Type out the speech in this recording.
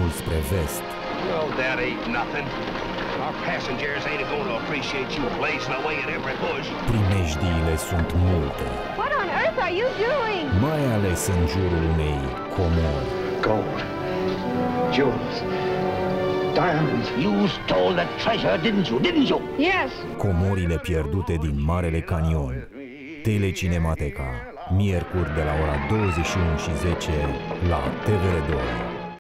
spre vest. Well, that ain't nothing. Our passengers ain't going to appreciate you blazing away at every bush. Primejdiile sunt multe. What on earth are you doing? Mai ales în jurul unei comori. Gold. Jewels. Diamonds. You stole the treasure, didn't you? Yes. Comorile pierdute din Marele Canion. Telecinemateca. Miercuri de la ora 21:10 la TVR2.